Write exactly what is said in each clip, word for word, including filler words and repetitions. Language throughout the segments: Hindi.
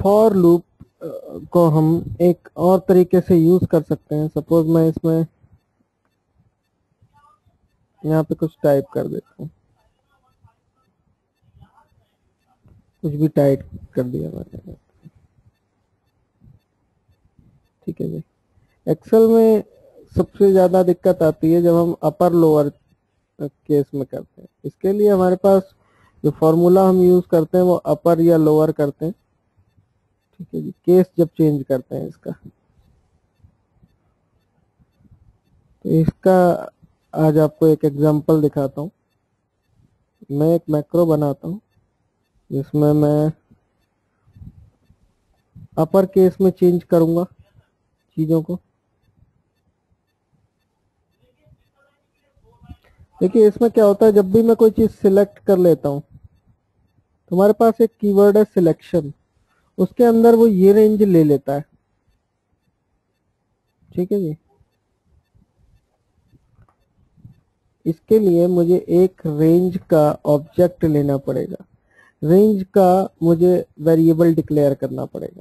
फॉर लूप को हम एक और तरीके से यूज कर सकते हैं। सपोज मैं इसमें यहाँ पे कुछ टाइप कर देता हूँ, कुछ भी टाइप कर दिया मैंने, ठीक है जी। एक्सेल में सबसे ज्यादा दिक्कत आती है जब हम अपर लोअर केस में करते हैं। इसके लिए हमारे पास जो फॉर्मूला हम यूज करते हैं वो अपर या लोअर करते हैं, ठीक है जी, केस जब चेंज करते हैं इसका। तो इसका आज आपको एक एग्जांपल दिखाता हूँ। मैं एक मैक्रो बनाता हूँ जिसमें मैं अपर केस में चेंज करूंगा चीजों को। देखिए इसमें क्या होता है, जब भी मैं कोई चीज सिलेक्ट कर लेता हूँ तो हमारे पास एक कीवर्ड है सिलेक्शन, उसके अंदर वो ये रेंज ले लेता है, ठीक है जी। इसके लिए मुझे एक रेंज का ऑब्जेक्ट लेना पड़ेगा, रेंज का मुझे वेरिएबल डिक्लेयर करना पड़ेगा।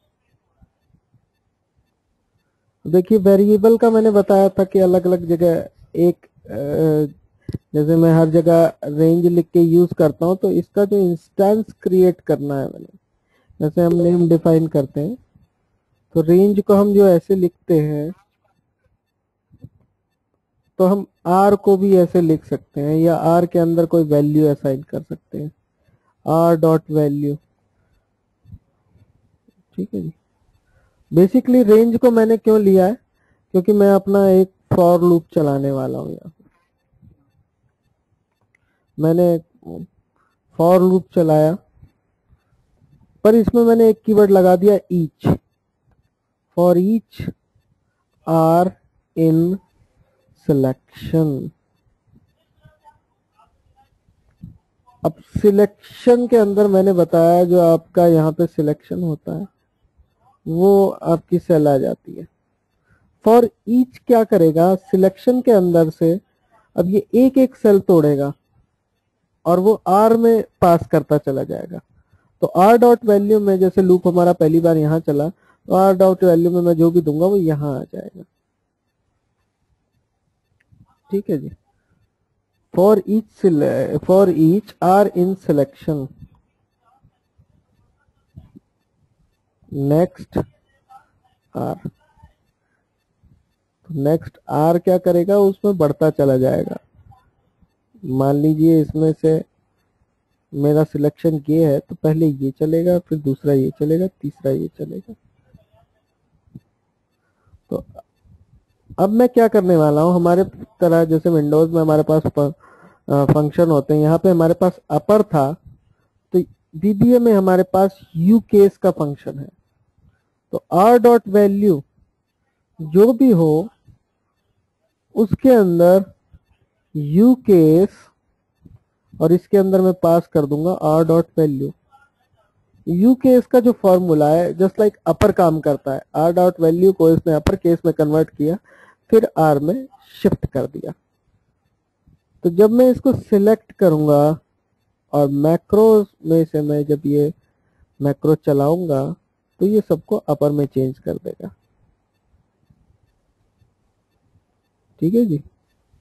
देखिए वेरिएबल का मैंने बताया था कि अलग अलग जगह एक जैसे मैं हर जगह रेंज लिख के यूज करता हूं, तो इसका जो इंस्टेंस क्रिएट करना है मैंने, जैसे हम नेम डिफाइन करते हैं तो रेंज को हम जो ऐसे लिखते हैं तो हम आर को भी ऐसे लिख सकते हैं, या आर के अंदर कोई वैल्यू असाइन कर सकते हैं, आर डॉट वैल्यू, ठीक है जी। बेसिकली रेंज को मैंने क्यों लिया है, क्योंकि मैं अपना एक फॉर लूप चलाने वाला हूँ। यहाँ मैंने फॉर लूप चलाया, पर इसमें मैंने एक कीवर्ड लगा दिया each, for each R in selection. अब सिलेक्शन के अंदर मैंने बताया जो आपका यहाँ पे सिलेक्शन होता है वो आपकी सेल आ जाती है। फॉर ईच क्या करेगा, सिलेक्शन के अंदर से अब ये एक एक सेल तोड़ेगा और वो आर में पास करता चला जाएगा। तो आर डॉट वैल्यू में, जैसे लूप हमारा पहली बार यहाँ चला, तो आर डॉट वैल्यू में मैं जो भी दूंगा वो यहाँ आ जाएगा, ठीक है जी। For each for each R in selection, next R, next R क्या करेगा, उसमें बढ़ता चला जाएगा। मान लीजिए इसमें से मेरा सिलेक्शन ये है तो पहले ये चलेगा, फिर दूसरा ये चलेगा, तीसरा ये चलेगा। तो अब मैं क्या करने वाला हूं, हमारे तरह जैसे विंडोज में हमारे पास फंक्शन होते हैं, यहाँ पे हमारे पास अपर था, तो वीबीए में हमारे पास यू केस का फंक्शन है। तो आर डॉट वैल्यू जो भी हो उसके अंदर यू केस, और इसके अंदर मैं पास कर दूंगा R dot value. UCase का जो फॉर्मूला है जस्ट लाइक अपर काम करता है, आर डॉट वैल्यू को इसने अपर केस में कन्वर्ट किया, फिर आर में शिफ्ट कर दिया। तो जब मैं इसको सिलेक्ट करूंगा और मैक्रो में से मैं जब ये मैक्रो चलाऊंगा तो ये सबको अपर में चेंज कर देगा, ठीक है जी।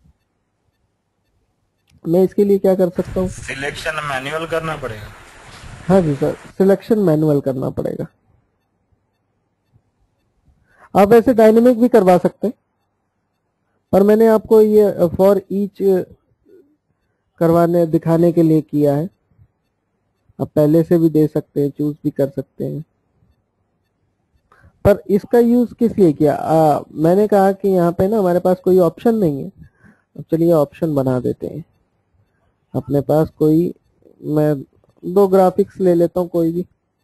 मैं इसके लिए क्या कर सकता हूँ, सिलेक्शन मैन्युअल करना पड़ेगा। हाँ जी सर, सिलेक्शन मैनुअल करना पड़ेगा। आप ऐसे डायनेमिक भी करवा सकते हैं, पर मैंने आपको ये फॉर ईच करवाने दिखाने के लिए किया है। आप पहले से भी दे सकते हैं, चूज भी कर सकते हैं, पर इसका यूज किस लिए किया, आ, मैंने कहा कि यहाँ पे ना हमारे पास कोई ऑप्शन नहीं है। अब चलिए ऑप्शन बना देते हैं अपने पास कोई, मैं दो ग्राफिक्स ले लेता हूँ कोई भी।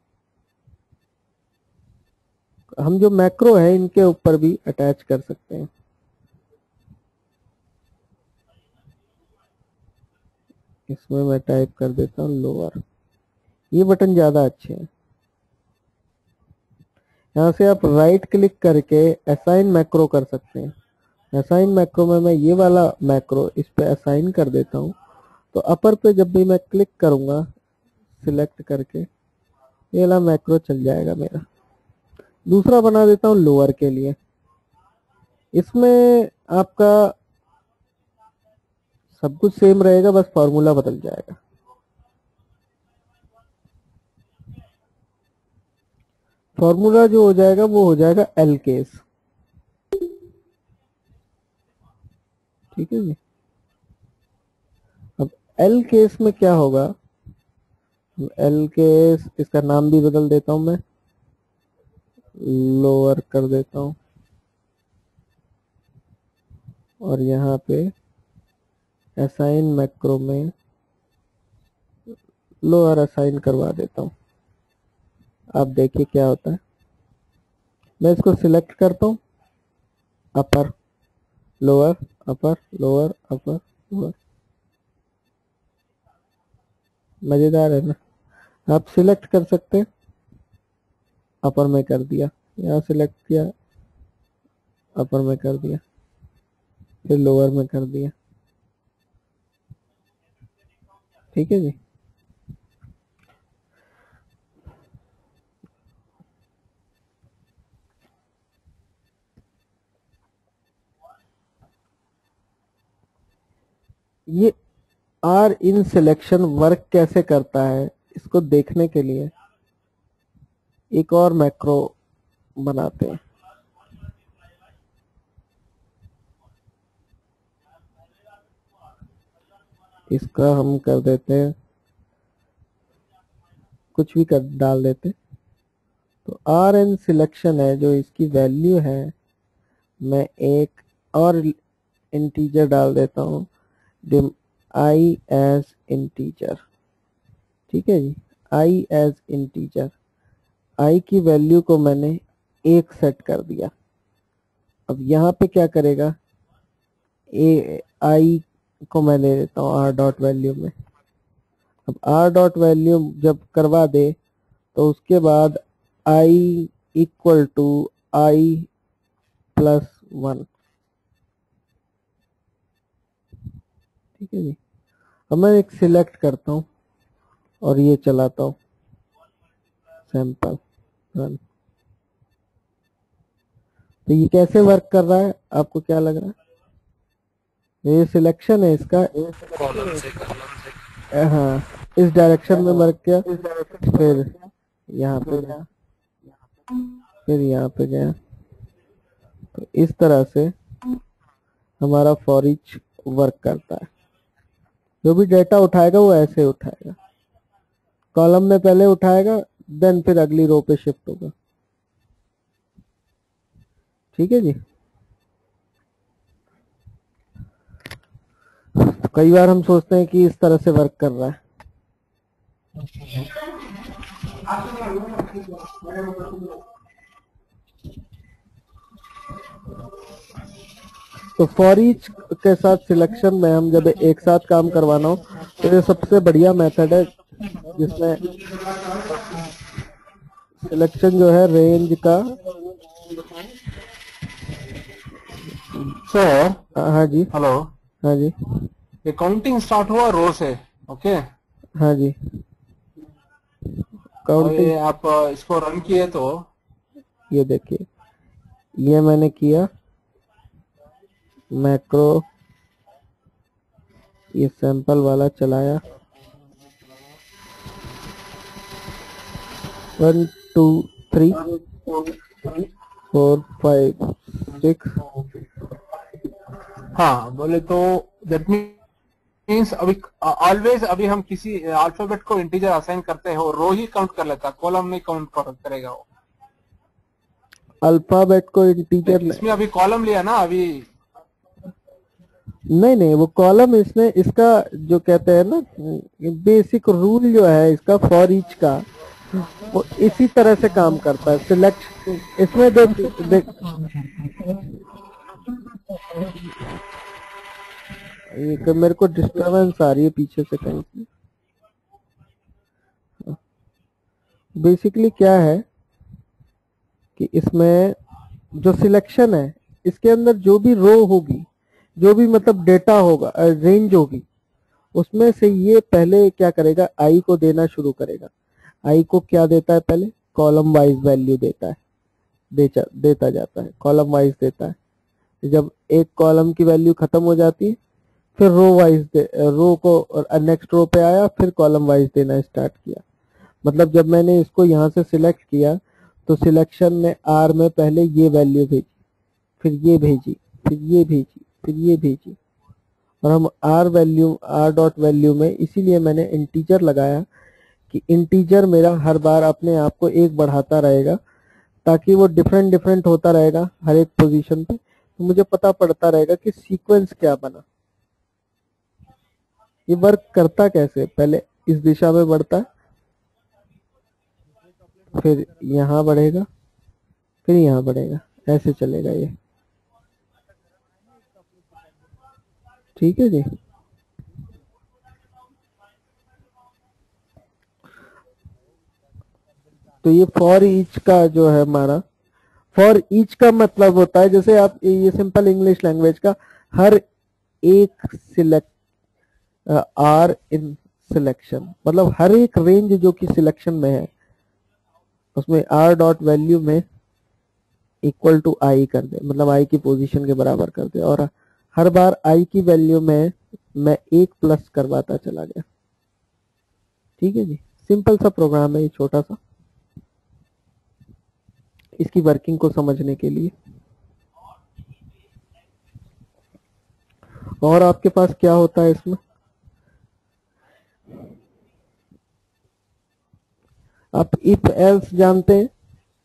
हम जो मैक्रो है इनके ऊपर भी अटैच कर सकते हैं। इसमें मैं टाइप कर देता हूँ लोअर, ये बटन ज्यादा अच्छे हैं। यहाँ से आप राइट क्लिक करके असाइन मैक्रो कर सकते हैं। असाइन मैक्रो में मैं ये वाला मैक्रो इस पे असाइन कर देता हूँ, तो अपर पे जब भी मैं क्लिक करूंगा सिलेक्ट करके ये वाला मैक्रो चल जाएगा मेरा। दूसरा बना देता हूँ लोअर के लिए। इसमें आपका सब कुछ सेम रहेगा, बस फॉर्मूला बदल जाएगा। फॉर्मूला जो हो जाएगा वो हो जाएगा एल केस। ठीक है जी। अब एल केस में क्या होगा, एल केस इसका नाम भी बदल देता हूं मैं, लोअर कर देता हूं और यहाँ पे असाइन मैक्रो में लोअर असाइन करवा देता हूं। आप देखिए क्या होता है। मैं इसको सिलेक्ट करता हूं, upper lower upper lower upper lower. मजेदार है ना। आप सिलेक्ट कर सकते हैं, अपर में कर दिया, यहाँ सिलेक्ट किया अपर में कर दिया, फिर लोअर में कर दिया। ठीक है जी। ये आर इन सिलेक्शन वर्क कैसे करता है, इसको देखने के लिए एक और मैक्रो बनाते हैं। इसका हम कर देते हैं, कुछ भी कर डाल देते। तो आर एन सिलेक्शन है, जो इसकी वैल्यू है, मैं एक और इंटीजर डाल देता हूँ, डिम आई एज इंटीजर। ठीक है जी, आई एज इंटीजर। आई की वैल्यू को मैंने एक सेट कर दिया। अब यहाँ पे क्या करेगा, ए आई को मैं ले लेता हूँ आर डॉट वैल्यू में। अब आर डॉट वैल्यू जब करवा दे तो उसके बाद I equal to I plus one. ठीक है जी। अब मैं एक सिलेक्ट करता हूँ और ये चलाता हूँ सैंपल रन। तो ये कैसे वर्क कर रहा है, आपको क्या लग रहा है? ये सिलेक्शन है इसका, कॉलम से कॉलम से हाँ इस डायरेक्शन में वर्क किया, फिर यहाँ पे गया, फिर यहाँ पे गया। तो इस तरह से हमारा फॉर ईच वर्क करता है। जो भी डेटा उठाएगा वो ऐसे उठाएगा, कॉलम में पहले उठाएगा, देन फिर अगली रो पे शिफ्ट होगा। ठीक है जी। तो कई बार हम सोचते हैं कि इस तरह से वर्क कर रहा है। तो फॉर ईच के साथ सिलेक्शन में हम जब एक साथ काम करवाना हो तो ये सबसे बढ़िया मेथड है, जिसमें सिलेक्शन जो है रेंज का। सर हाँ जी, हेलो, हाँ जी, ये काउंटिंग स्टार्ट हुआ रो से, ओके। हाँ जी। और काउंटिंग, ये आप अ, इसको रन किए तो ये देखिए, ये मैंने किया मैक्रो, ये सैंपल वाला चलाया, one two three four five six. हाँ बोले तो दैट मीन्स अभी ऑलवेज अभी हम किसी अल्फाबेट को इंटीजर असाइन करते हो, रो ही काउंट कर लेता, कॉलम नहीं काउंट करेगा वो। अल्फाबेट को इंटीजर इसमें अभी कॉलम लिया ना अभी। नहीं नहीं, वो कॉलम इसने, इसका जो कहते हैं ना बेसिक रूल जो है इसका फॉर ईच का, वो इसी तरह से काम करता है। सिलेक्ट इसमें देख देख ये मेरे को डिस्टरबेंस आ रही है पीछे से कहीं से। बेसिकली क्या है कि इसमें जो सिलेक्शन है, इसके अंदर जो भी रो होगी, जो भी मतलब डेटा होगा, रेंज होगी, उसमें से ये पहले क्या करेगा, आई को देना शुरू करेगा। आई को क्या देता है, पहले कॉलम वाइज वैल्यू देता है, देता देता जाता है, कॉलम वाइज देता है। जब एक कॉलम की वैल्यू खत्म हो जाती है फिर रो वाइज रो को नेक्स्ट रो पे आया, फिर कॉलम वाइज देना स्टार्ट किया। मतलब जब मैंने इसको यहाँ से सिलेक्ट किया तो सिलेक्शन ने आर में पहले ये वैल्यू भेजी, फिर ये भेजी, फिर ये भेजी, फिर ये भेजी, और हम R value R dot value में इसीलिए मैंने इंटीजर लगाया कि इंटीजर मेरा हर बार अपने आप को एक बढ़ाता रहेगा, ताकि वो डिफरेंट डिफरेंट होता रहेगा हर एक पोजीशन पे, तो मुझे पता पड़ता रहेगा कि सीक्वेंस क्या बना। ये वर्क करता कैसे, पहले इस दिशा में बढ़ता है, फिर यहाँ बढ़ेगा, फिर यहाँ बढ़ेगा, ऐसे चलेगा ये। ठीक है जी। तो ये फॉर ईच का जो है हमारा, फॉर ईच का मतलब होता है, जैसे आप ये सिंपल इंग्लिश लैंग्वेज का, हर एक सिलेक्ट आर इन सिलेक्शन, मतलब हर एक रेंज जो कि सिलेक्शन में है उसमें आर डॉट वैल्यू में इक्वल टू आई कर दे, मतलब आई की पोजीशन के बराबर कर दे, और हर बार आई की वैल्यू में मैं एक प्लस करवाता चला गया। ठीक है जी, सिंपल सा प्रोग्राम है ये, छोटा सा, इसकी वर्किंग को समझने के लिए। और आपके पास क्या होता है इसमें, आप इफ एल्स जानते हैं,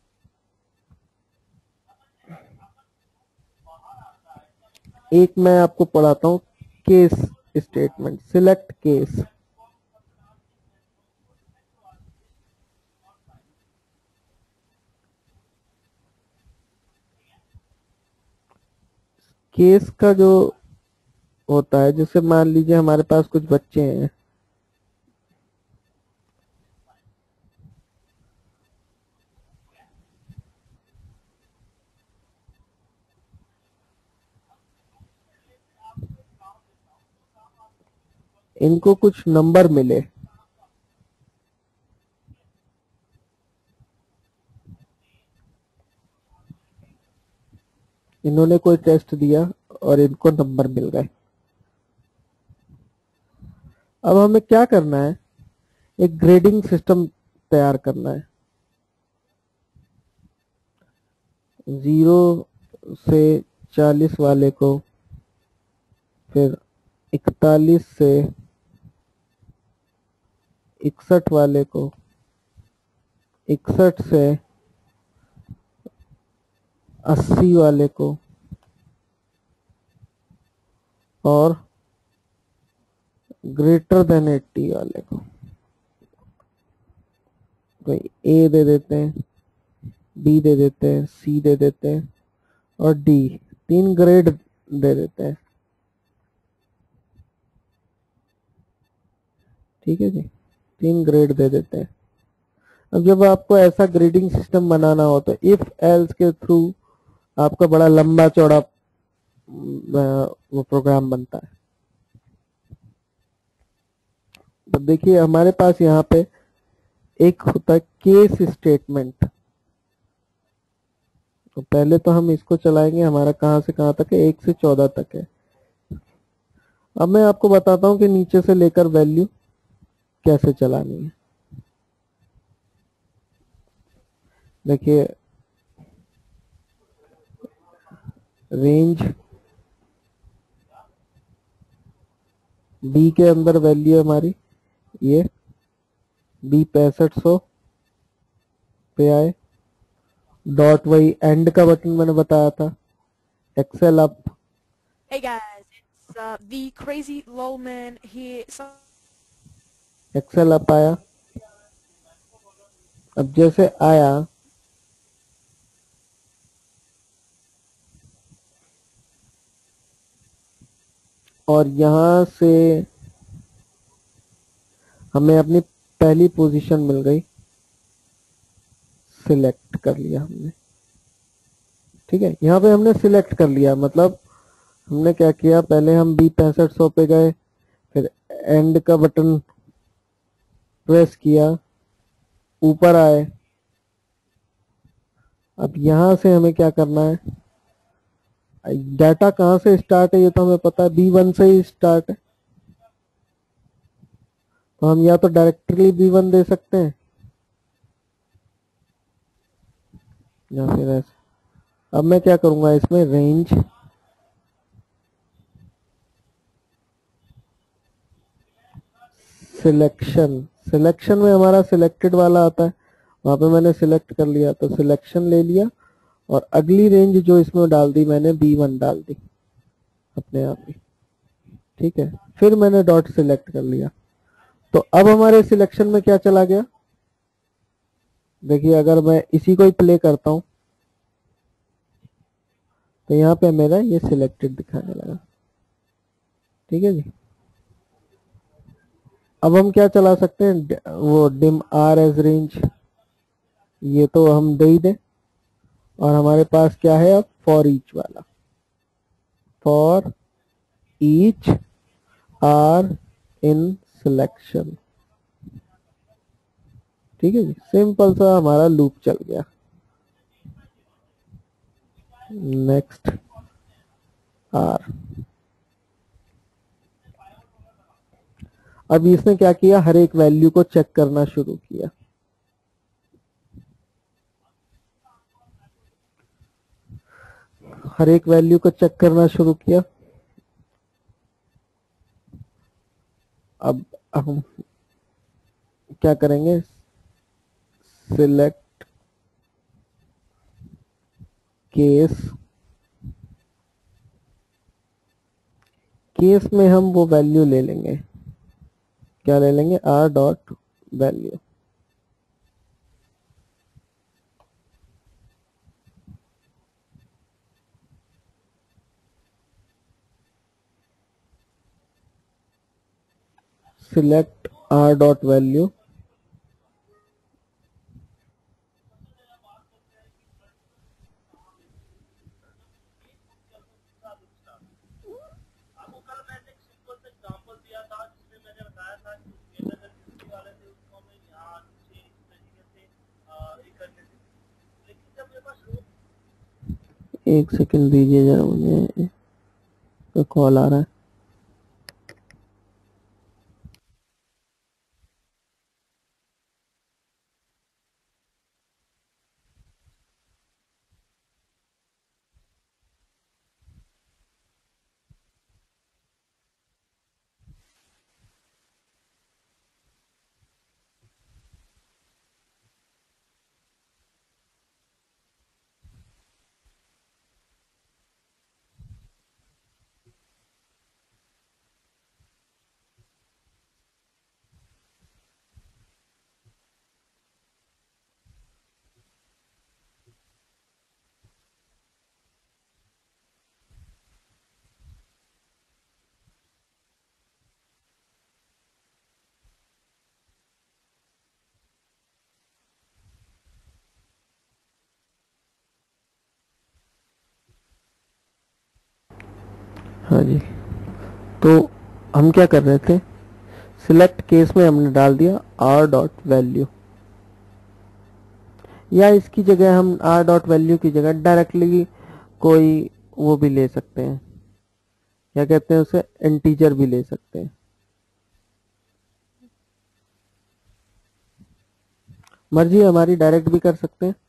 एक मैं आपको पढ़ाता हूं, case statement, select case. Case का जो होता है, जैसे मान लीजिए हमारे पास कुछ बच्चे हैं, इनको कुछ नंबर मिले, इन्होंने कोई टेस्ट दिया और इनको नंबर मिल गए। अब हमें क्या करना है, एक ग्रेडिंग सिस्टम तैयार करना है। जीरो से चालीस वाले को, फिर इकतालीस से इकसठ वाले को, इकसठ से अस्सी वाले को, और ग्रेटर देन एट्टी वाले को। कोई ए दे देते हैं, बी दे देते हैं, सी दे देते हैं, और डी, तीन ग्रेड दे देते हैं। ठीक है जी, तीन ग्रेड दे देते हैं। अब जब आपको ऐसा ग्रेडिंग सिस्टम बनाना हो तो इफ एल्स के थ्रू आपका बड़ा लंबा चौड़ा वो प्रोग्राम बनता है। तो देखिए हमारे पास यहाँ पे एक होता है केस स्टेटमेंट। तो पहले तो हम इसको चलाएंगे, हमारा कहाँ से कहाँ तक है, एक से चौदह तक है। अब मैं आपको बताता हूँ कि नीचे से लेकर वैल्यू कैसे चलानी है। देखिए रेंज बी के अंदर वैल्यू है हमारी ये, बी पैंसठ सौ पे आए, डॉट वही एंड का बटन मैंने बताया था, Excel up. Hey guys, it's uh, the crazy lol man here. So Excel up आया। अब जैसे आया और यहां से हमें अपनी पहली पोजीशन मिल गई, सिलेक्ट कर लिया हमने। ठीक है, यहाँ पे हमने सिलेक्ट कर लिया, मतलब हमने क्या किया, पहले हम बी पैंसठ सौ पे गए, फिर एंड का बटन प्रेस किया, ऊपर आए। अब यहां से हमें क्या करना है, डाटा कहां से स्टार्ट है ये तो हमें पता है, बी वन से ही स्टार्ट है, तो हम या तो डायरेक्टली बी वन दे सकते हैं या फिर ऐसे। अब मैं क्या करूंगा, इसमें रेंज सिलेक्शन, सिलेक्शन में हमारा सिलेक्टेड वाला आता है, वहां पे मैंने सिलेक्ट कर लिया तो सिलेक्शन ले लिया, और अगली रेंज जो इसमें डाल दी मैंने बी वन डाल दी अपने आप ही, ठीक है। फिर मैंने डॉट सिलेक्ट कर लिया, तो अब हमारे सिलेक्शन में क्या चला गया, देखिए अगर मैं इसी को ही प्ले करता हूं तो यहाँ पे मेरा ये सिलेक्टेड दिखाने लगा, ठीक है जी। अब हम क्या चला सकते हैं, वो डिम आर एज रेंज, ये तो हम दे ही दें, और हमारे पास क्या है अब फॉर ईच वाला, for each R in selection, ठीक है जी। सिंपल सा हमारा लूप चल गया। नेक्स्ट आर, अब इसने क्या किया, हर एक वैल्यू को चेक करना शुरू किया, हर एक वैल्यू को चेक करना शुरू किया। अब हम क्या करेंगे, सिलेक्ट केस, केस में हम वो वैल्यू ले लेंगे, क्या ले लेंगे, R dot value, select R dot value, एक सेकंड दीजिए जरा, मुझे कॉल आ रहा है। हाँ जी, तो हम क्या कर रहे थे, सिलेक्ट केस में हमने डाल दिया आर डॉट वैल्यू, या इसकी जगह हम आर डॉट वैल्यू की जगह डायरेक्टली कोई वो भी ले सकते हैं, क्या कहते हैं उसे, इंटीजर भी ले सकते हैं, मर्जी हमारी, डायरेक्ट भी कर सकते हैं,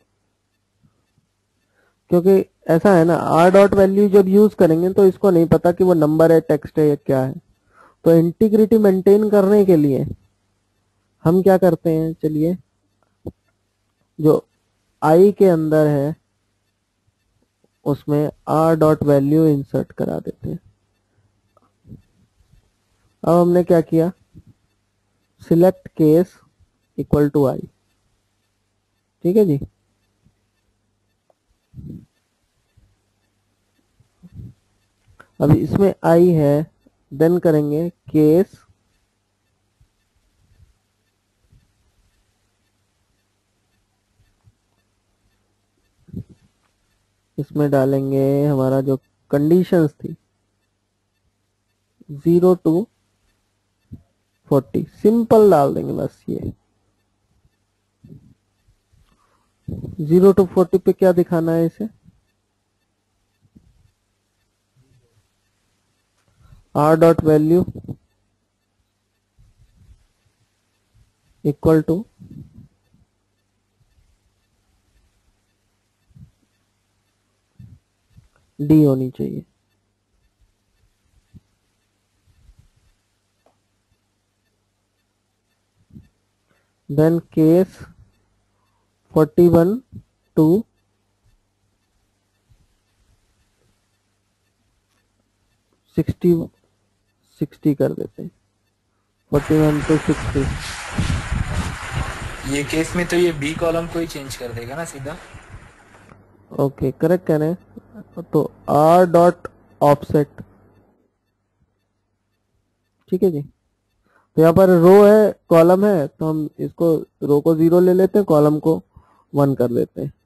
क्योंकि ऐसा है ना, आर डॉट वैल्यू जब यूज करेंगे तो इसको नहीं पता कि वो नंबर है, टेक्स्ट है या क्या है, तो इंटीग्रिटी मेंटेन करने के लिए हम क्या करते हैं, चलिए जो आई के अंदर है उसमें आर डॉट वैल्यू इंसर्ट करा देते हैं। अब हमने क्या किया, select case equal to I, ठीक है जी। अब इसमें आई है, देन करेंगे केस इसमें डालेंगे हमारा जो कंडीशंस थी जीरो टू फोर्टी, सिंपल डाल देंगे बस ये, जीरो टू फोर्टी पे क्या दिखाना है इसे? R dot value equal to D होनी चाहिए। Then case forty one two sixty sixty कर देते हैं। Forty one two sixty. ये केस में तो ये बी कॉलम को ही चेंज कर देगा ना सीधा। ओके करेक्ट कह रहे हैं। तो आर डॉट ऑफसेट, ठीक है जी। तो यहाँ पर रो है कॉलम है, तो हम इसको रो को जीरो ले लेते हैं, कॉलम को वन कर देते हैं,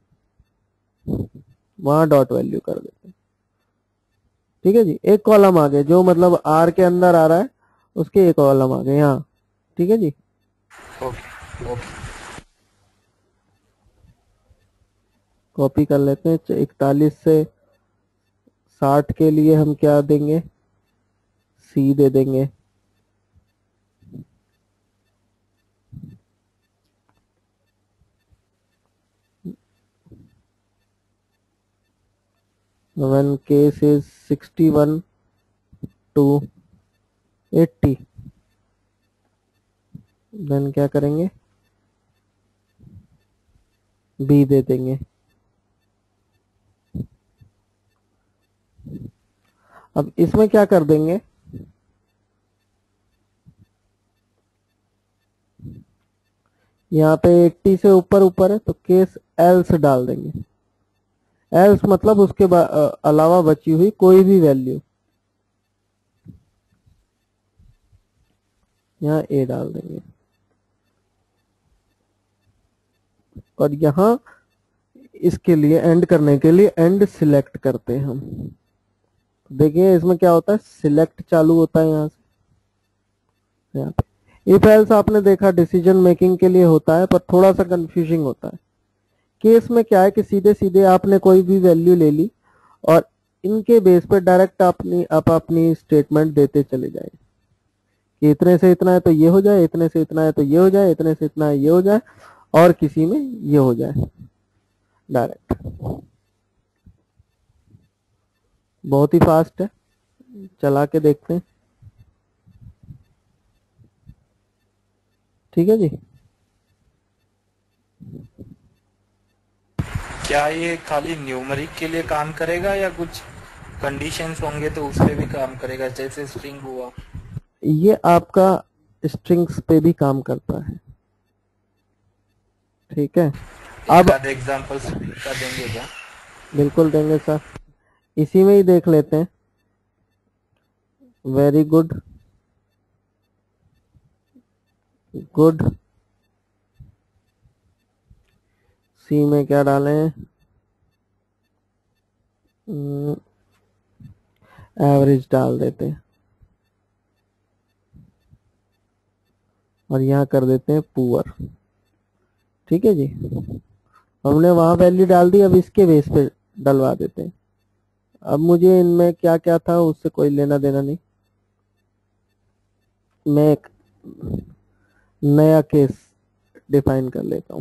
वहां डॉट वैल्यू कर देते हैं। ठीक है जी। एक कॉलम आ गए जो मतलब आर के अंदर आ रहा है, उसके एक कॉलम आ गए यहाँ। ठीक है जी। ओके ओके कॉपी कर लेते हैं। इकतालीस से साठ के लिए हम क्या देंगे? सी दे देंगे। when case is sixty-one to eighty, then क्या करेंगे? बी दे देंगे। अब इसमें क्या कर देंगे? यहाँ पे अस्सी से ऊपर ऊपर है तो केस एल्स डाल देंगे। एल्स मतलब उसके अलावा बची हुई कोई भी वैल्यू, यहाँ ए डाल देंगे। और यहाँ इसके लिए एंड करने के लिए एंड सिलेक्ट करते हैं हम। देखिए इसमें क्या होता है, सिलेक्ट चालू होता है यहाँ से। यहाँ पे इफ एल्स आपने देखा डिसीजन मेकिंग के लिए होता है, पर थोड़ा सा कंफ्यूजिंग होता है। केस में क्या है कि सीधे सीधे आपने कोई भी वैल्यू ले ली और इनके बेस पर डायरेक्ट अपनी आप अपनी स्टेटमेंट देते चले जाए कि इतने से इतना है तो ये हो जाए, इतने से इतना है तो ये हो जाए, इतने से इतना है ये हो जाए, और किसी में ये हो जाए डायरेक्ट। बहुत ही फास्ट है, चला के देखते हैं। ठीक है जी। क्या ये खाली न्यूमरिक के लिए काम करेगा या कुछ कंडीशंस होंगे तो उस पे भी काम करेगा, जैसे स्ट्रिंग हुआ? ये आपका स्ट्रिंग्स पे भी काम करता है। ठीक है। अब एग्जांपल्स का देंगे क्या? बिल्कुल देंगे सर, इसी में ही देख लेते हैं। Very good good. सी में क्या डालें? एवरेज डाल देते हैं और यहाँ कर देते हैं पुअर। ठीक है जी। हमने वहां वैल्यू डाल दी, अब इसके बेस पे डलवा देते हैं। अब मुझे इनमें क्या क्या था उससे कोई लेना देना नहीं। मैं एक नया केस डिफाइन कर लेता हूं।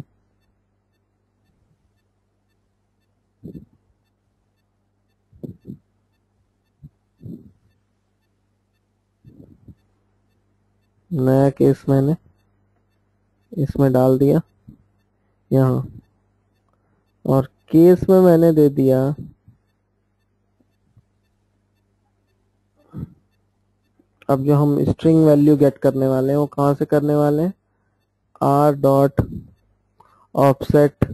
नया केस मैंने इसमें डाल दिया यहाँ, और केस में मैंने दे दिया अब जो हम स्ट्रिंग वैल्यू गेट करने वाले हैं वो कहाँ से करने वाले हैं? R dot offset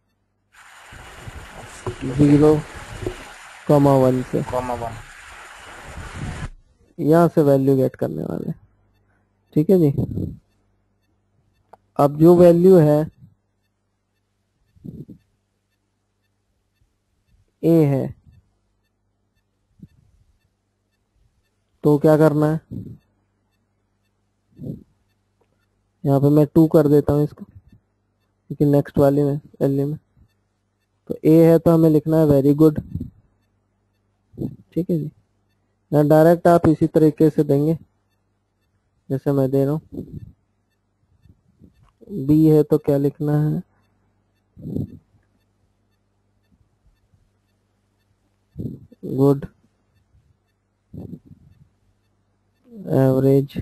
zero comma one से, कॉमा वन। यहाँ से वैल्यू गेट करने वाले हैं। ठीक है जी। अब जो वैल्यू है ए है, तो क्या करना है? यहाँ पे मैं टू कर देता हूँ इसको, क्योंकि नेक्स्ट वाली में वैल्यू में तो ए है तो हमें लिखना है वेरी गुड। ठीक है जी, या डायरेक्ट आप इसी तरीके से देंगे जैसे मैं दे रहा हूँ। बी है तो क्या लिखना है, गुड, एवरेज,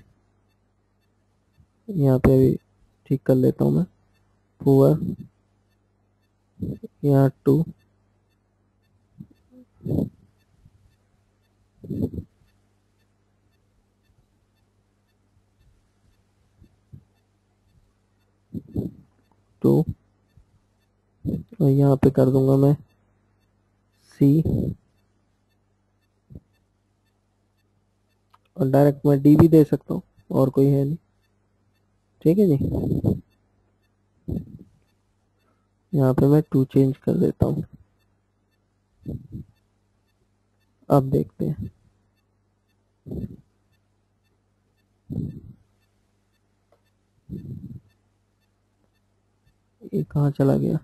यहाँ पे भी ठीक कर लेता हूँ मैं, पुअर, यहाँ टू, टू, और यहाँ पे कर दूंगा मैं सी, और डायरेक्ट मैं डी भी दे सकता हूँ, और कोई है नहीं। ठीक है जी, यहाँ पे मैं टू चेंज कर देता हूँ। अब देखते हैं, ये कहाँ चला गया,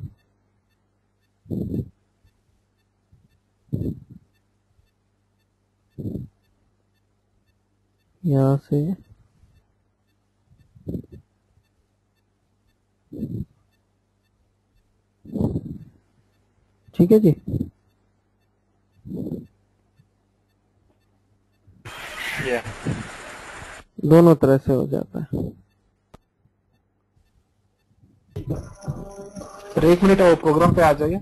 यहाँ से ठीक है जी। Yeah. दोनों तरह से हो जाता है। सर एक मिनट और प्रोग्राम पे आ जाइए।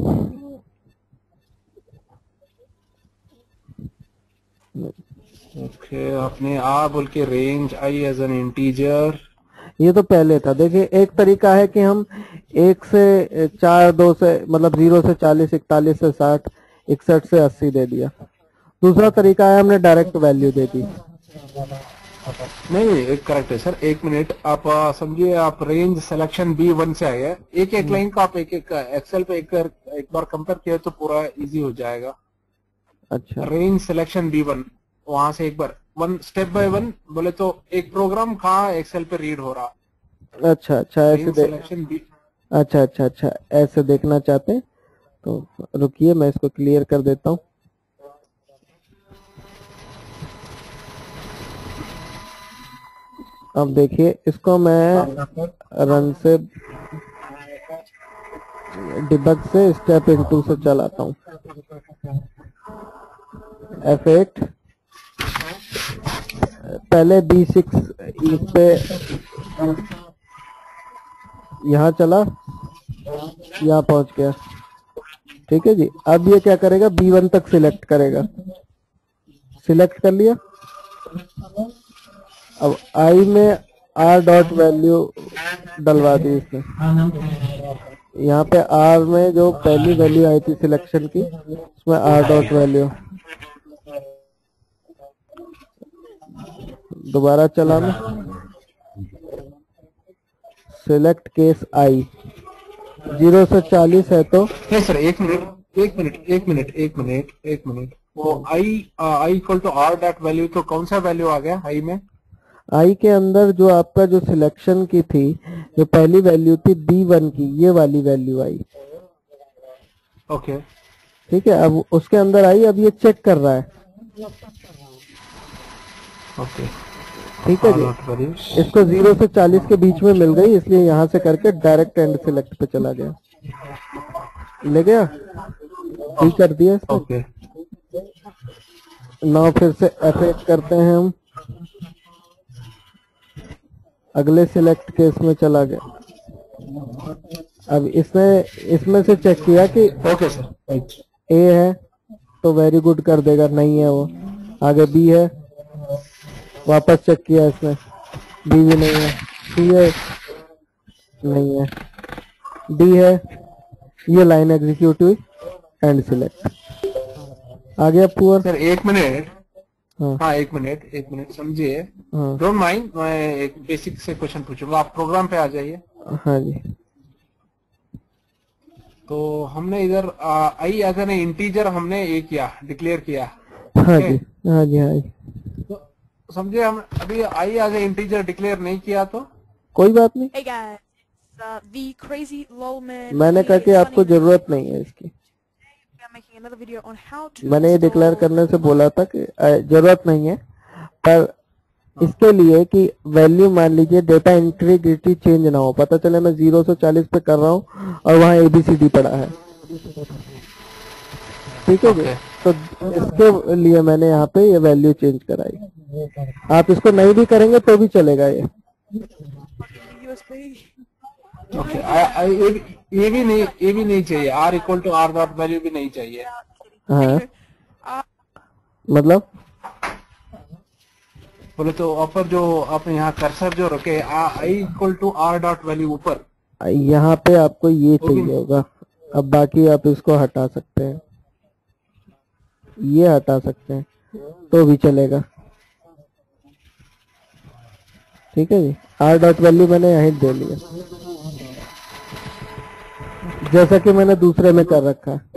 ओके, आपने आ बोल के range I as an integer, ये तो पहले था। देखिए एक तरीका है कि हम एक से चार, दो से मतलब जीरो से चालीस, इकतालीस से साठ, इकसठ से अस्सी दे दिया। दूसरा तरीका है हमने डायरेक्ट वैल्यू दे दी। नहीं एक करेक्ट है सर। एक मिनट आप आ, समझिए, आप रेंज सिलेक्शन बी वन से आए, एक एक लाइन का आप एक एक एक्सेल पे एक एक बार कंपेयर किया तो पूरा इजी हो जाएगा। अच्छा, रेंज सिलेक्शन बी वन, वहां से एक बार वन स्टेप बाय वन बोले तो एक प्रोग्राम कहाँ एक्सेल पे रीड हो रहा। अच्छा अच्छा ऐसे रेंज दे सिलेक्शन बी, अच्छा अच्छा अच्छा ऐसे देखना चाहते हैं तो रुकिए, मैं इसको क्लियर कर देता हूँ। अब देखिए इसको मैं रन से, डिबग से स्टेप इनटू से चलाता हूँ। एफ एट पहले बी सिक्स इस पे यहाँ चला, यहाँ पहुंच गया। ठीक है जी, अब ये क्या करेगा, बी वन तक सिलेक्ट करेगा। सिलेक्ट कर लिया। अब आई में आर डॉट वैल्यू डलवा दी इसने। यहाँ पे आर में जो पहली वैल्यू आई थी सिलेक्शन की, उसमें आर डॉट वैल्यू दोबारा चला मैं। सिलेक्ट केस आई, जीरो से चालीस है तो नहीं सर एक मिनट एक मिनट एक मिनट एक मिनट एक मिनट वो I I equal to R dot value, तो कौन सा वैल्यू आ गया आई में? आई के अंदर जो आपका जो सिलेक्शन की थी, जो पहली वैल्यू थी बी वन की, ये वाली वैल्यू आई। ओके ठीक है, अब उसके अंदर आई, अब ये चेक कर रहा है। ओके ठीक है जी, इसको जीरो से चालीस के बीच में मिल गई, इसलिए यहाँ से करके डायरेक्ट एंड सिलेक्ट पे चला गया। ले गया, ठीक कर दिया इसने। ओके नाउ फिर से एफ एट करते हैं हम, अगले सिलेक्ट केस में चला गया। अब इसने इसमें से चेक किया कि ओके सर ए है तो वेरी गुड कर देगा, नहीं है वो। आगे बी है, वापस चेक किया इसने, बी भी नहीं है। सी है, नहीं है। डी है, ये लाइन एग्जीक्यूट हुई, एंड सिलेक्ट आ गया पुअर। सर एक मिनट, हाँ हाँ एक मिनट एक मिनट समझिए, हाँ डोंट माइंड, मैं एक बेसिक से क्वेश्चन पूछूंगा, आप प्रोग्राम पे आ जाइए। हाँ जी। तो हमने इधर आई एज एन इंटीजर हमने ये किया, डिक्लेयर किया। हाँ Okay. जी हाँ जी हाँ जी, तो समझे, हम अभी I as a integer declare नहीं किया तो कोई बात नहीं। Hey guys, uh, the crazy lolman मैंने कहा कि here आपको Sunny. जरूरत नहीं है इसकी। We are making another video on how to मैंने ये डिक्लेयर install करने से बोला था कि अ, जरूरत नहीं है, पर इसके लिए कि वैल्यू मान लीजिए डेटा इंटीग्रिटी चेंज ना हो, पता चले मैं जीरो से चालीस पे कर रहा हूँ और वहाँ एबीसीडी पड़ा है। ठीक है जी, ओके तो इसके लिए मैंने यहाँ पे ये वैल्यू चेंज कराई। आप इसको नहीं भी करेंगे तो भी चलेगा ये। U S B. ओके आ- आ- ये भी ये भी नहीं ये भी नहीं चाहिए, R equal to R dot value भी नहीं चाहिए। हाँ Anyway, uh, मतलब बोले तो ऊपर जो आपने यहाँ कर्सर जो रखे I equal to R dot value ऊपर, यहाँ पे आपको ये वो भी- चाहिए होगा। अब बाकी आप इसको हटा सकते हैं, ये हटा सकते हैं तो भी चलेगा। ठीक है जी, आर डॉट वैल्यू मैंने यहीं दे लिया जैसा कि मैंने दूसरे में कर रखा है।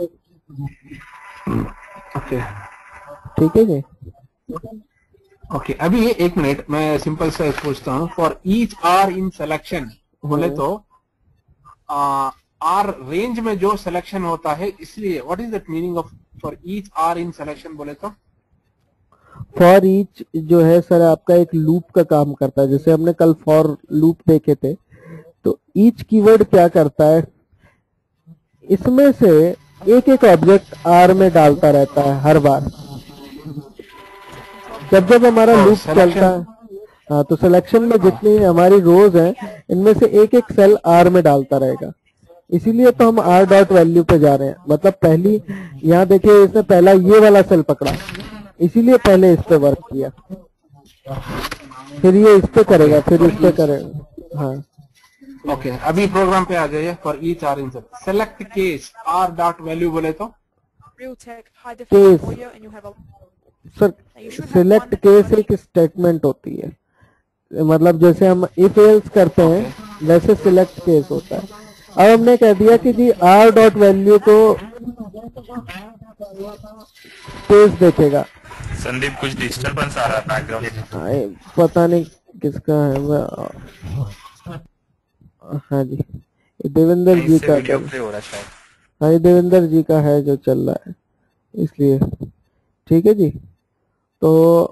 ओके ठीक है जी, ओके अभी ये एक मिनट मैं सिंपल सा पूछता हूँ। For each R in selection बोले तो आर रेंज में जो सिलेक्शन होता है, इसलिए what is that meaning of for each R in selection बोले तो? फॉर ईच जो है सर आपका एक लूप का काम करता है। जैसे हमने कल फॉर लूप देखे थे, तो ईच कीवर्ड क्या करता है, इसमें से एक एक ऑब्जेक्ट आर में डालता रहता है हर बार। जब जब हमारा Oh, लूप selection- चलता है, हाँ, तो सिलेक्शन में जितनी हमारी रोज हैं इनमें से एक एक सेल आर में डालता रहेगा। इसीलिए तो हम आर डॉट वैल्यू पे जा रहे हैं। मतलब पहली यहाँ देखिए, इसने पहला ये वाला सेल पकड़ा, इसीलिए पहले इस पे वर्क किया, फिर ये इस पे करेगा, फिर इस पे करेगा। हाँ ओके okay, अभी प्रोग्राम पे आ जाइए। For each R in select case R dot value बोले तो? Realtek high definition Case. audio, and you have a. Sir, You should have select one case running. एक स्टेटमेंट होती है। मतलब जैसे हम इफ एल्स करते हैं वैसे सिलेक्ट केस होता है। अब हमने कह दिया कि जी आर डॉट वैल्यू को केस देखेगा। संदीप कुछ डिस्टरबेंस आ रहा है बैकग्राउंड। आए, पता नहीं किसका है मैं, हाँ जी, ये देवेंद्र जी इससे का वीडियो कर- प्ले हो रहा है शायद। हाँ, ये देवेंद्र जी का है जो चल रहा है, इसलिए। ठीक है जी, तो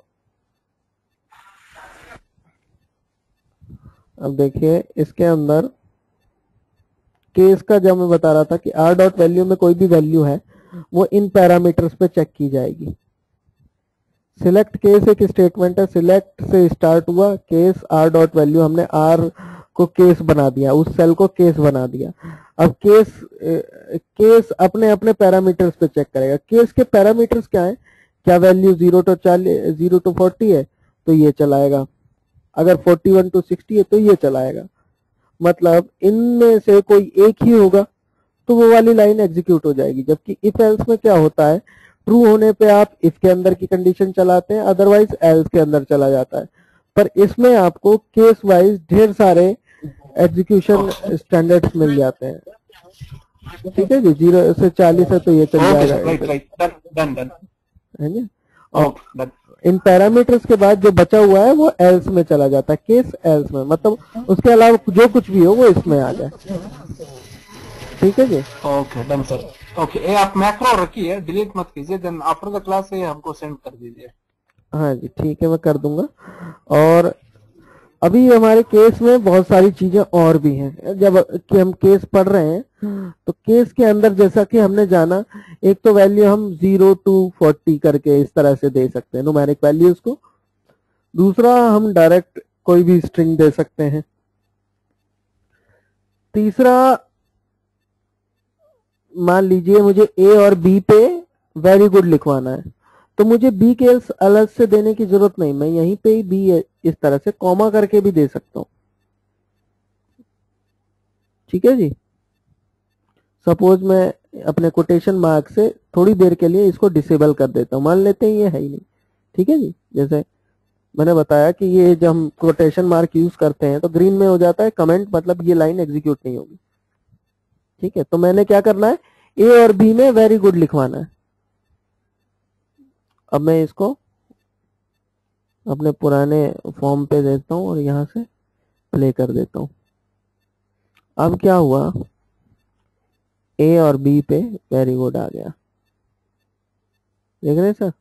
अब देखिए इसके अंदर केस का जब मैं बता रहा था कि आर डॉट वैल्यू में कोई भी वैल्यू है वो इन पैरामीटर्स पे चेक की जाएगी। सिलेक्ट केस एक स्टेटमेंट है, सिलेक्ट से स्टार्ट हुआ, केस आर डॉट वैल्यू, हमने आर को केस बना दिया, उस सेल को केस बना दिया। अब केस केस अपने अपने पैरामीटर्स पे चेक करेगा। केस के पैरामीटर्स क्या है, क्या वैल्यू जीरो टू चालीस जीरो टू फोर्टी है तो ये चलाएगा, अगर फोर्टी वन टू सिक्सटी है तो ये चलाएगा। मतलब इनमें से कोई एक ही होगा तो वो वाली लाइन एग्जीक्यूट हो जाएगी। जबकि इफ एल्स में क्या होता है, ट्रू होने पे आप इफ के अंदर की कंडीशन चलाते हैं, अदरवाइज एल्स के अंदर चला जाता है। पर इसमें आपको केस वाइज ढेर सारे एग्जीक्यूशन स्टैंडर्ड्स मिल जाते हैं। ठीक है जी, जीरो से चालीस है तो ये चल ओके जाएगा, राइट राइट डन डन है ना। और ओके डन इन पैरामीटर्स के बाद जो बचा हुआ है वो एल्स में चला जाता है, केस एल्स में, मतलब उसके अलावा जो कुछ भी हो वो इसमें आ जाए। ठीक है जी, ओके डन सर। ओके ये आप मैक्रो रखिए, डिलीट मत कीजिए, देन आफ्टर द क्लास ये हमको सेंड कर दीजिए। हाँ जी ठीक है, मैं कर दूंगा। और अभी हमारे केस में बहुत सारी चीजें और भी हैं। जब कि हम केस पढ़ रहे हैं तो केस के अंदर जैसा कि हमने जाना, एक तो वैल्यू हम जीरो टू फोर्टी करके इस तरह से दे सकते हैं, न्यूमेरिक वैल्यूज को। दूसरा, हम डायरेक्ट कोई भी स्ट्रिंग दे सकते हैं। तीसरा, मान लीजिए मुझे ए और बी पे वेरी गुड लिखवाना है तो मुझे बी के अलग से देने की जरूरत नहीं, मैं यहीं पे ही बी इस तरह से कॉमा करके भी दे सकता हूं। ठीक है जी, सपोज मैं अपने कोटेशन मार्क से थोड़ी देर के लिए इसको डिसेबल कर देता हूं, मान लेते हैं ये है ही नहीं। ठीक है जी, जैसे मैंने बताया कि ये जब हम कोटेशन मार्क यूज करते हैं तो ग्रीन में हो जाता है कमेंट, मतलब ये लाइन एग्जीक्यूट नहीं होगी। ठीक है, तो मैंने क्या करना है, ए और बी में वेरी गुड लिखवाना है। अब मैं इसको अपने पुराने फॉर्म पे देता हूं और यहां से प्ले कर देता हूं। अब क्या हुआ, ए और बी पे वेरी गुड आ गया, देख रहे हैं सर।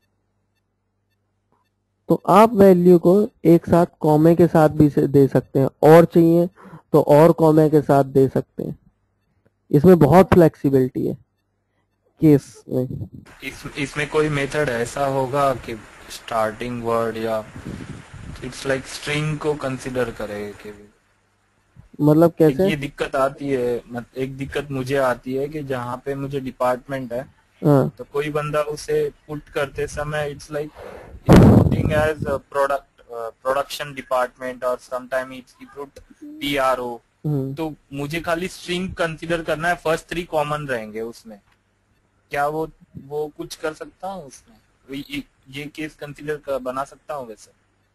तो आप वैल्यू को एक साथ कॉमे के साथ भी से दे सकते हैं, और चाहिए तो और कॉमे के साथ दे सकते हैं। इसमें बहुत फ्लेक्सिबिलिटी है केस में। इस इसमें कोई मेथड ऐसा होगा कि स्टार्टिंग वर्ड या इट्स लाइक स्ट्रिंग को कंसीडर करे कि मतलब एक कैसे? ये दिक्कत आती है, मत एक दिक्कत मुझे आती है कि जहाँ पे मुझे डिपार्टमेंट है हाँ तो कोई बंदा उसे पुट करते समय it's like putting as product production department और sometime it's put PRO. Hmm. तो मुझे खाली स्ट्रिंग कंसीडर करना है, फर्स्ट थ्री कॉमन रहेंगे उसमें। क्या वो वो कुछ कर सकता हूँ उसमें? ये, ये केस कंसीडर कर, बना सकता हूँ वैसे?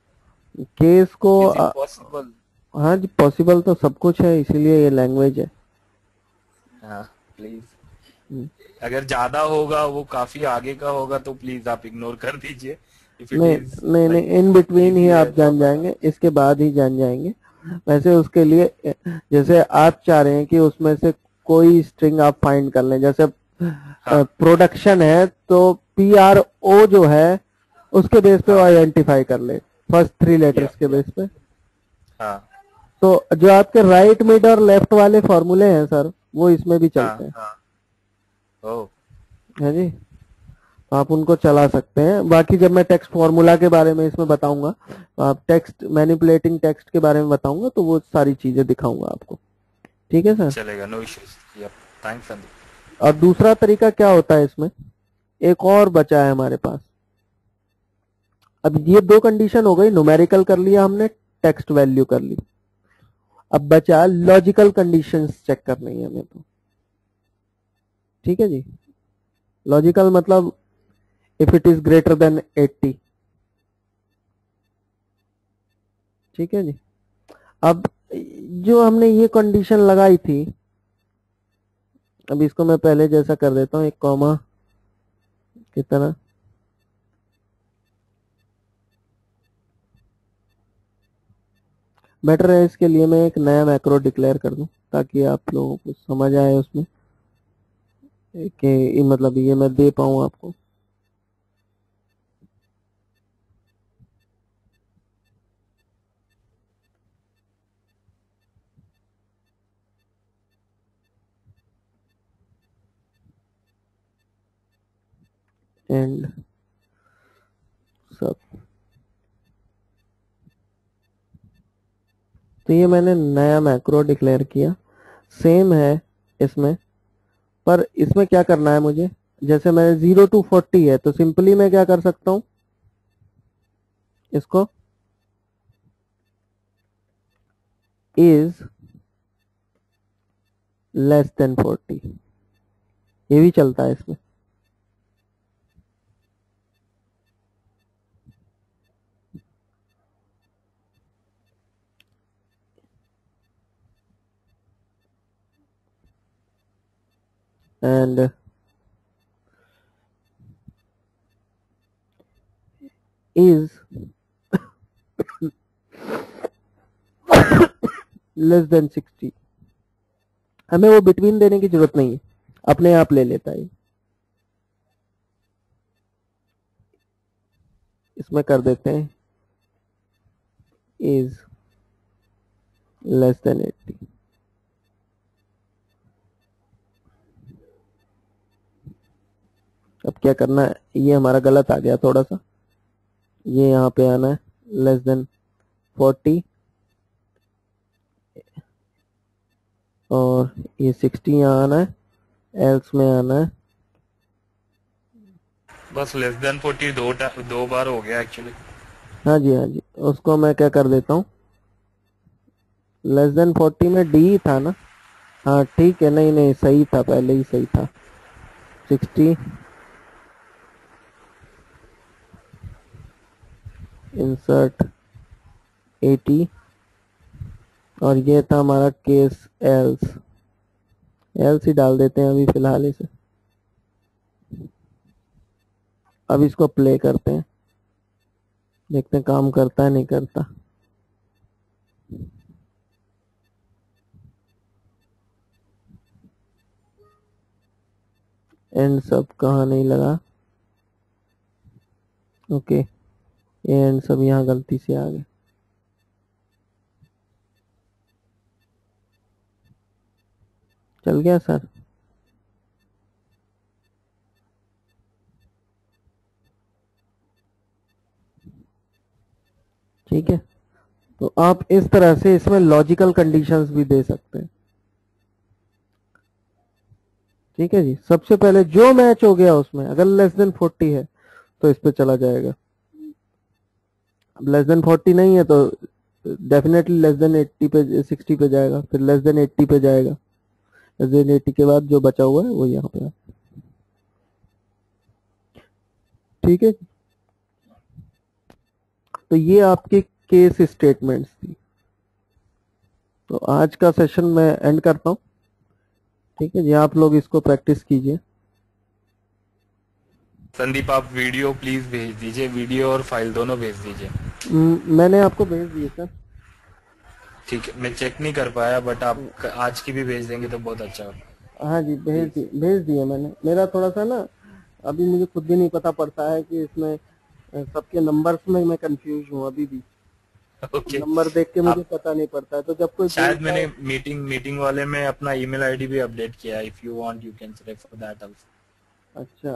केस को इज इट आ, पॉसिबल? हाँ जी पॉसिबल तो सब कुछ है, इसीलिए ये लैंग्वेज है। हाँ प्लीज, हम्म। अगर ज्यादा होगा वो काफी आगे का होगा तो प्लीज आप इग्नोर कर दीजिए। इफ इट नहीं इज नहीं नहीं, लाइक इन बिटवीन ही इजी आप है तो जान बता। जाएंगे, इसके बाद ही जान जाएंगे। वैसे उसके लिए जैसे आप चाह रहे हैं कि उसमें से कोई स्ट्रिंग आप फाइंड कर लें, जैसे हाँ प्रोडक्शन है तो पी आर ओ जो है उसके बेस पे हाँ आइडेंटिफाई कर ले, फर्स्ट थ्री या लेटर्स के बेस पे। हाँ तो जो आपके राइट मिड और लेफ्ट वाले फॉर्मूले हैं सर, वो इसमें भी चलते हाँ हैं। हाँ ओ है जी, तो आप उनको चला सकते हैं। बाकी जब मैं टेक्स्ट फॉर्मूला के बारे में इसमें बताऊंगा, तो आप टेक्स्ट मैनिपुलेटिंग टेक्स्ट के बारे में बताऊंगा, तो वो सारी चीजें दिखाऊंगा आपको। ठीक है सर। चलेगा, no issues. Yup, thanks Sandeep. और दूसरा तरीका क्या होता है इसमें, एक और बचा है हमारे पास। अब ये दो कंडीशन हो गई, न्यूमेरिकल कर लिया हमने, टेक्स्ट वैल्यू कर ली। अब बचा लॉजिकल कंडीशंस चेक करनी है हमें तो। ठीक है जी, लॉजिकल मतलब if it is greater than eighty. ठीक है जी। अब जो हमने ये कंडीशन लगाई थी, अब इसको मैं पहले जैसा कर देता हूं, एक कॉमा की तरह। बेटर है इसके लिए मैं एक नया मैक्रो डिक्लेयर कर दूं, ताकि आप लोगों को समझ आए उसमें कि मतलब ये मैं दे पाऊं आपको। एंड सब, तो ये मैंने नया मैक्रो डिक्लेयर किया, सेम है इसमें। पर इसमें क्या करना है मुझे, जैसे मैंने जीरो टू फोर्टी है, तो सिंपली मैं क्या कर सकता हूं, इसको इज लेस देन फोर्टी, ये भी चलता है इसमें। And is less than sixty, हमें वो बिटवीन देने की जरूरत नहीं है, अपने आप ले लेता है। इसमें कर देते हैं इज लेस देन एट्टी। अब क्या करना है, ये हमारा गलत आ गया थोड़ा सा, ये यहाँ पे आना है लेस देन फोर्टी, और ये सिक्सटी यहाँ आना है, एल्स में आना है। बस लेस देन फोर्टी दो टा- दो बार हो गया एक्चुअली। हाँ जी हाँ जी, उसको मैं क्या कर देता हूँ, लेस देन फोर्टी में डी था ना, हाँ ठीक है, नहीं नहीं सही था, पहले ही सही था। सिक्सटी इंसर्ट एटी, और ये था हमारा केस एल्स, एल्स ही डाल देते हैं अभी फिलहाल इसे। अब इसको प्ले करते हैं, देखते हैं काम करता है नहीं करता। एंड सब कहाँ नहीं लगा, ओके एंड सब यहाँ गलती से आ गए। चल गया सर। ठीक है, तो आप इस तरह से इसमें लॉजिकल कंडीशंस भी दे सकते हैं। ठीक है जी, सबसे पहले जो मैच हो गया उसमें अगर लेस देन फोर्टी है तो इस पे चला जाएगा, अब लेस देन फोर्टी नहीं है तो डेफिनेटली लेस देन एट्टी पे सिक्सटी पे जाएगा, फिर लेस देन एट्टी पे जाएगा, लेस देन एट्टी के बाद जो बचा हुआ है वो यहाँ पे है। ठीक है, तो ये आपके केस स्टेटमेंट्स थी। तो आज का सेशन मैं एंड करता हूँ। ठीक है जी, आप लोग इसको प्रैक्टिस कीजिए। संदीप आप वीडियो प्लीज भेज दीजिए, वीडियो और फाइल दोनों भेज दीजिए। हम्म, मैंने आपको भेज दिए सर। ठीक है, मैं चेक नहीं कर पाया, बट आप आज की भी भेज देंगे तो बहुत अच्छा होगा। हाँ जी, भेज दिए भेज दिए मैंने। मेरा थोड़ा सा ना अभी मुझे खुद भी नहीं पता पड़ता है कि इसमें अ, सबके नंबर्स में मैं कंफ्यूज हूँ अभी भी। ओके, नंबर देख के मुझे आप पता नहीं पड़ता है, तो जब कोई शायद बोलता मैंने है- मीटिंग मीटिंग वाले में अपना ईमेल आईडी भी अपडेट किया है। If you want you can refer that also. अच्छा,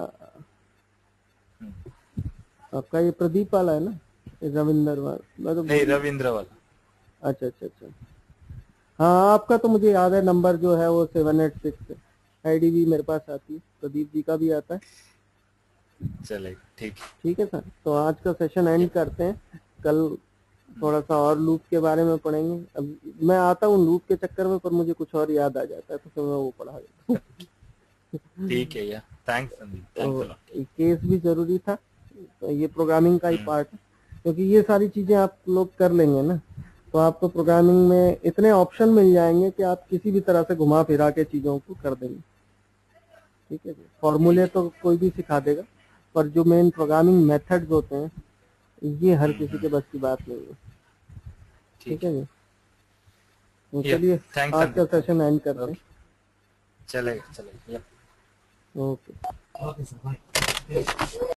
आपका ये प्रदीप वाला है ना, ये रविंदर वाला? मैं तो नहीं, रविंद्र वाला। अच्छा अच्छा अच्छा, हाँ आपका तो मुझे याद है, नंबर जो है वो सेवन एट सिक्स, आईडी भी मेरे पास आती है, प्रदीप जी का भी आता है। चलेगा, ठीक है। ठीक है सर, तो आज का सेशन एंड करते हैं। कल थोड़ा सा और लूप के बारे में पढ़ेंगे। अब मैं आता हूँ लूप के चक्कर में, पर मुझे कुछ और याद आ जाता है तो फिर मैं वो पढ़ा देता हूँ। ठीक है, या thanks Sandeep, thanks a lot. तो केस भी जरूरी था, तो ये प्रोग्रामिंग का ही पार्ट है, क्योंकि ये सारी चीजें आप लोग कर लेंगे ना तो आपको प्रोग्रामिंग में इतने ऑप्शन मिल जाएंगे कि आप किसी भी तरह से घुमा फिरा के चीजों को कर देंगे। ठीक है जी, फॉर्मूले तो कोई भी सिखा देगा, पर जो मेन प्रोग्रामिंग मेथड्स होते हैं ये हर किसी के बस की बात नहीं है। ठीक है जी, तो Yeah, चलिए thanks, आज का Sandeep. सेशन एंड करते हैं। चलेगा चलेगा, yeah. ओके।